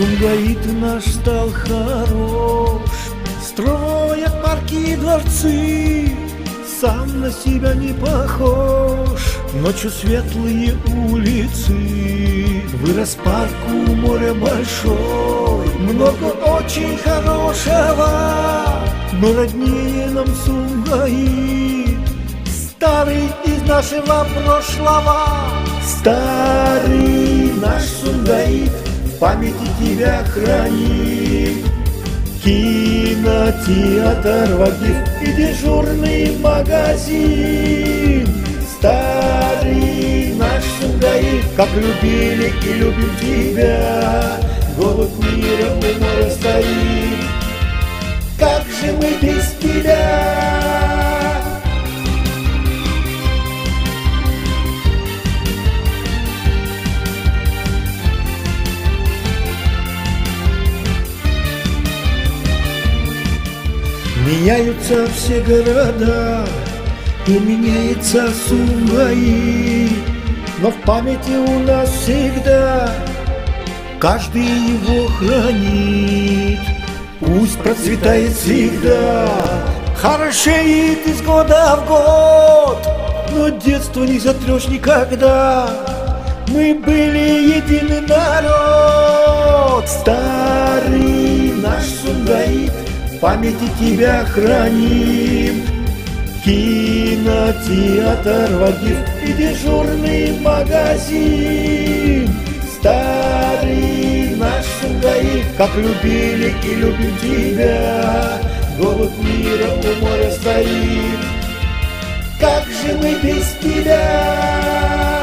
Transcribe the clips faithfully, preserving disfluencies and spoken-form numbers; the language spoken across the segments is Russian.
Сумгаит наш стал хорош, строят парки и дворцы, сам на себя не похож. Ночью светлые улицы, вырос парк у моря большой, много очень хорошего, но роднее нам Сумгаит, старый из нашего прошлого. Старый наш Сумгаит, в памяти тебя храним. Кинотеатр, Вагиф и дежурный магазин. Старый наш Сумгаит, как любили и любим тебя. Голубь мира у моря стоит, как же мы без тебя? Меняются все города, и меняется Сумгаит, но в памяти у нас всегда каждый его хранит. Пусть процветает всегда, хорошеет из года в год, но детство не затрешь никогда. Мы были единый народ. Старый наш Сумгаит, в памяти тебя храним. Кинотеатр, Вагиф и дежурный магазин. Старый наш Сумгаит, как любили и любим тебя. Голубь мира у моря стоит, как же мы без тебя?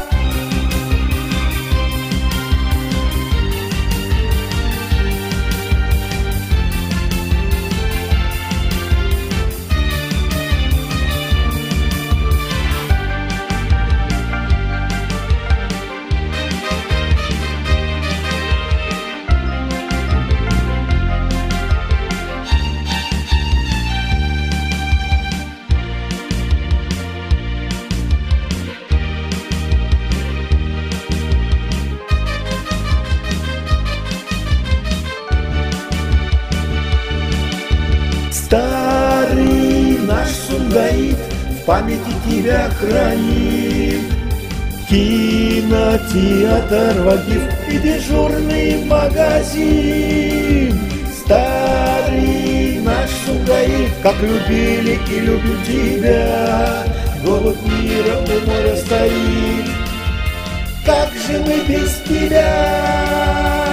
Старый наш Сумгаит, в памяти тебя храним. Кинотеатр, Вагиф и дежурный магазин. Старый наш Сумгаит, как любили и любим тебя. Голубь мира у моря стоит, как же мы без тебя?